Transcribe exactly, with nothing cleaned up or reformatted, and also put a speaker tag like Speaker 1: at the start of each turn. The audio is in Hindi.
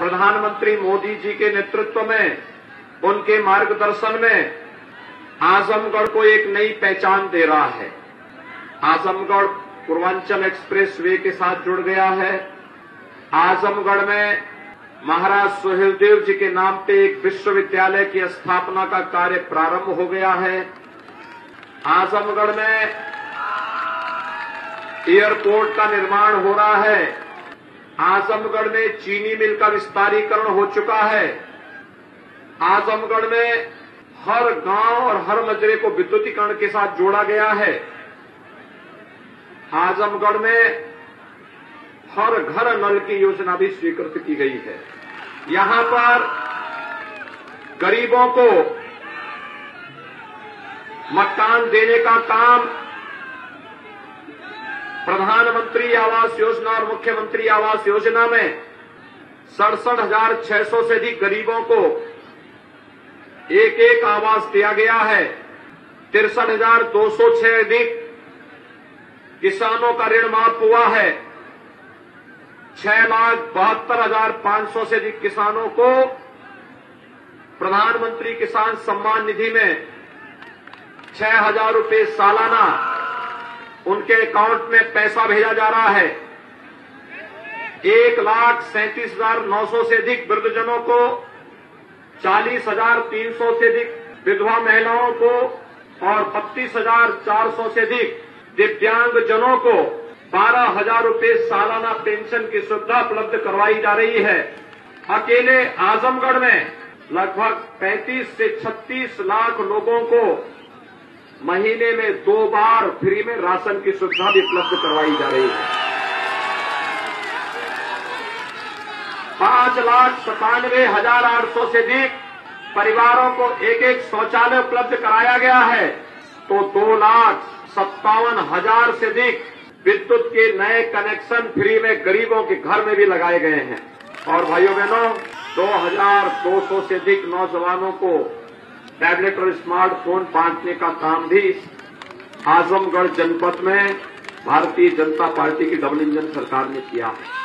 Speaker 1: प्रधानमंत्री मोदी जी के नेतृत्व में, उनके मार्गदर्शन में आजमगढ़ को एक नई पहचान दे रहा है। आजमगढ़ पूर्वांचल एक्सप्रेस वे के साथ जुड़ गया है। आजमगढ़ में महाराज सुहेलदेव जी के नाम पे एक विश्वविद्यालय की स्थापना का कार्य प्रारंभ हो गया है। आजमगढ़ में एयरपोर्ट का निर्माण हो रहा है। आजमगढ़ में चीनी मिल का विस्तारीकरण हो चुका है। आजमगढ़ में हर गांव और हर मजरे को विद्युतीकरण के साथ जोड़ा गया है। आजमगढ़ में हर घर नल की योजना भी स्वीकृत की गई है। यहां पर गरीबों को मकान देने का काम प्रधानमंत्री आवास योजना और मुख्यमंत्री आवास योजना में सड़सठ हजार छह सौ से अधिक गरीबों को एक एक आवास दिया गया है। तिरसठ हजार दो सौ छह अधिक किसानों का ऋण माफ हुआ है। छह लाख बहत्तर हजार पांच सौ से अधिक किसानों को प्रधानमंत्री किसान सम्मान निधि में छह हजार रुपये सालाना उनके अकाउंट में पैसा भेजा जा रहा है। एक लाख सैंतीस हजार नौ सौ से अधिक वृद्धजनों को, चालीस हजार तीन सौ से अधिक विधवा महिलाओं को और बत्तीस हजार चार सौ से अधिक दिव्यांगजनों को बारह हजार रुपये सालाना पेंशन की सुविधा उपलब्ध करवाई जा रही है। अकेले आजमगढ़ में लगभग पैंतीस से छत्तीस लाख लोगों को महीने में दो बार फ्री में राशन की सुविधा भी उपलब्ध करवाई जा रही है। पांच लाख सतानवे हजार आठ सौ से अधिक परिवारों को एक एक शौचालय उपलब्ध कराया गया है। तो दो लाख सत्तावन हजार से अधिक विद्युत के नए कनेक्शन फ्री में गरीबों के घर में भी लगाए गए हैं। और भाइयों बहनों, दो हजार दो सौ से अधिक नौजवानों को टैबलेट और स्मार्टफोन बांटने का काम भी आजमगढ़ जनपद में भारतीय जनता पार्टी की डबल इंजन सरकार ने किया है।